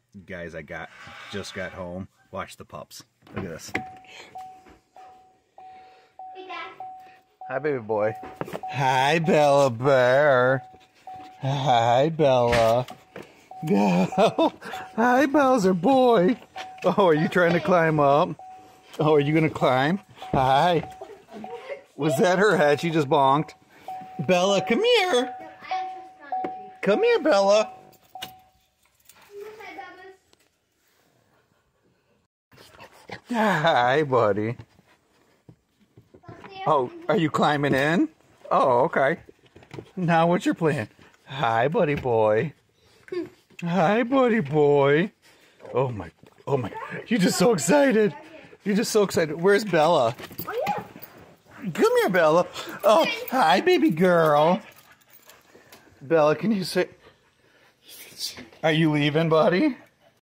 Guys, just got home. Watch the pups. Look at this. Hey, Dad. Hi, baby boy. Hi, Bella Bear. Hi, Bella. Hi, Bowser boy. Oh, are you trying to climb up? Oh, are you going to climb? Hi. Was that her head? She just bonked. Bella, come here. Come here, Bella. Hi, buddy. Oh, are you climbing in? Oh, okay. Now what's your plan? Hi, buddy boy. Hi, buddy boy. Oh my, you're just so excited. You're just so excited. Where's Bella? Oh, yeah. Come here, Bella. Oh, hi, baby girl. Bella, can you say... Are you leaving, buddy?